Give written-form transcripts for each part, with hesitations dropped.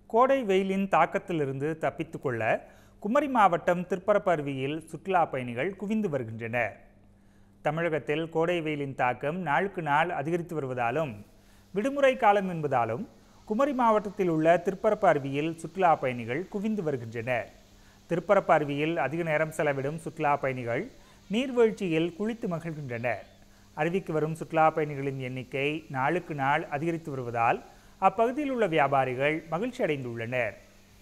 கோடை வெயிலின் தாக்கத்திலிருந்து தப்பித்துக்கொள்ள குமரி மாவட்டம் திருப்பரப்பு அருவியில் சுற்றுலா பயணிகள் குவிந்து வருகின்றனர். தமிழகத்தில் கோடை வெயிலின் தாக்கம் நாளுக்கு நாள் அதிகரித்து வருவதாலும் விடுமுறை காலம் என்பதாலும் குமரி மாவட்டத்தில் உள்ள திருப்பரப்பு அருவியில் சுற்றுலா பயணிகள் குவிந்து வருகின்றனர். திருப்பரப்பு அருவியில் அதிக நேரம் செலவிடும் சுற்றுலா பயணிகள் நீர்வீழ்ச்சியில் குளித்து மகிழ்கின்றனர். அருவிக்கு வரும் சுற்றுலா பயணிகளின் எண்ணிக்கை நாளுக்கு நாள் அதிகரித்து வருவதால் அப்பகுதியில் உள்ள வியாபாரிகள் மகிழ்ச்சி அடைந்துள்ளனர்.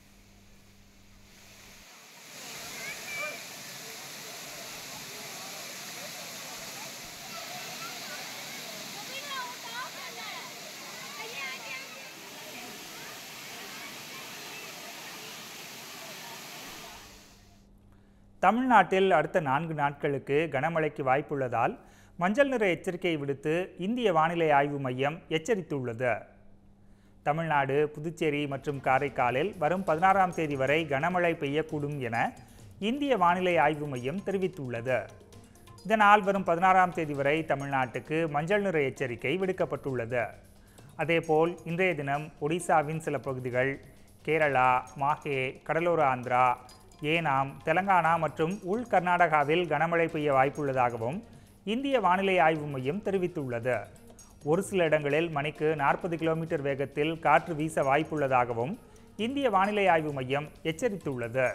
தமிழ்நாட்டில் அடுத்த 4 நாட்களுக்கு கனமழைக்கு வாய்ப்புள்ளதால் மஞ்சள் நிற எச்சரிக்கையை விடுத்து இந்திய வானிலை ஆய்வு மையம் எச்சரித்துள்ளது. தமிழ்நாடு, புதுச்சேரி மற்றும் காரைக்காலில் வரும் 16ஆம் தேதி வரை கனமழை பெய்யக்கூடும் என இந்திய வானிலை ஆய்வு மையம் தெரிவித்துள்ளது. இதனால் வரும் 16ஆம் தேதி வரை தமிழ்நாட்டுக்கு மஞ்சள் நிற எச்சரிக்கை விடுக்கப்பட்டுள்ளது. அதேபோல் இன்றைய தினம் ஒடிசாவின் சில பகுதிகள், கேரளா, மாஹே, கடலோர ஆந்திரா, ஏனாம், தெலங்கானா மற்றும் உள் கர்நாடகாவில் கனமழை பெய்ய வாய்ப்புள்ளதாகவும் இந்திய வானிலை ஆய்வு மையம் தெரிவித்துள்ளது. ஒரு சில இடங்களில் மணிக்கு 40 கிலோமீட்டர் வேகத்தில் காற்று வீச வாய்ப்புள்ளதாகவும் இந்திய வானிலை ஆய்வு மையம் எச்சரித்துள்ளது.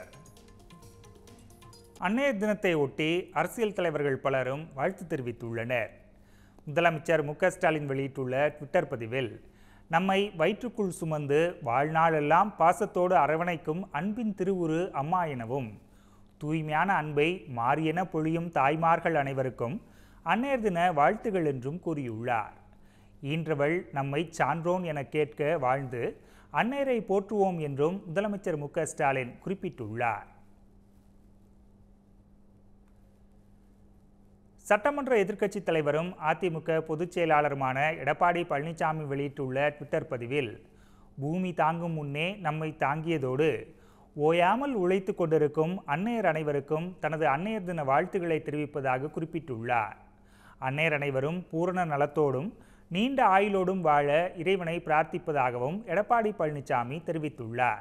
அன்னையர் தினத்தை ஒட்டி அரசியல் தலைவர்கள் பலரும் வாழ்த்து தெரிவித்துள்ளனர். முதலமைச்சர் மு.க.ஸ்டாலின் வெளியிட்டுள்ள ட்விட்டர் பதிவில், நம்மை வயிற்றுக்குள் சுமந்து வாழ்நாளெல்லாம் பாசத்தோடு அரவணைக்கும் அன்பின் திருவுரு அம்மா எனவும், தூய்மையான அன்பை மாரியென பொழியும் தாய்மார்கள் அனைவருக்கும் அன்னையர் தின வாழ்த்துகள் என்றும் கூறியுள்ளார். ஈன்றவள் நம்மை சான்றோன் என கேட்க வாழ்ந்து அன்னையரை போற்றுவோம் என்றும் முதலமைச்சர் மு.க.ஸ்டாலின் குறிப்பிட்டுள்ளார். சட்டமன்ற எதிர்க்கட்சித் தலைவரும் அதிமுக பொதுச் செயலாளருமான எடப்பாடி பழனிசாமி வெளியிட்டுள்ள ட்விட்டர் பதிவில், பூமி தாங்கும் முன்னே நம்மை தாங்கியதோடு ஓயாமல் உழைத்து கொண்டிருக்கும் அன்னையர் அனைவருக்கும் தனது அன்னையர் தின வாழ்த்துக்களை தெரிவிப்பதாக குறிப்பிட்டுள்ளார். அன்னையர் அனைவரும் பூரண நலத்தோடும் நீண்ட ஆயுளோடும் வாழ இறைவனை பிரார்த்திப்பதாகவும் எடப்பாடி பழனிசாமி தெரிவித்துள்ளார்.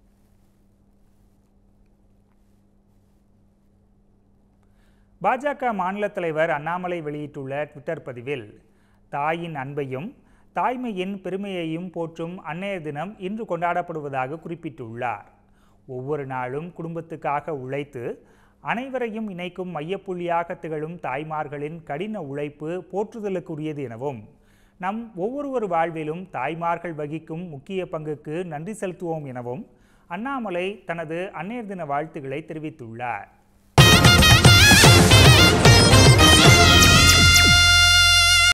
பாஜக மாநில தலைவர் அண்ணாமலை வெளியிட்டுள்ள ட்விட்டர் பதிவில், தாயின் அன்பையும் தாய்மையின் பெருமையையும் போற்றும் அன்னையர் தினம் இன்று கொண்டாடப்படுவதாக குறிப்பிட்டுள்ளார். ஒவ்வொரு நாளும் குடும்பத்துக்காக உழைத்து அனைவரையும் இணைக்கும் மையப்புள்ளியாக திகழும் தாய்மார்களின் கடின உழைப்பு போற்றுதலுக்குரியது எனவும், நம் ஒவ்வொருவர் வாழ்விலும் தாய்மார்கள் வகிக்கும் முக்கிய பங்குக்கு நன்றி செலுத்துவோம் எனவும் அண்ணாமலை தனது அன்னையர் தின வாழ்த்துக்களை தெரிவித்துள்ளார்.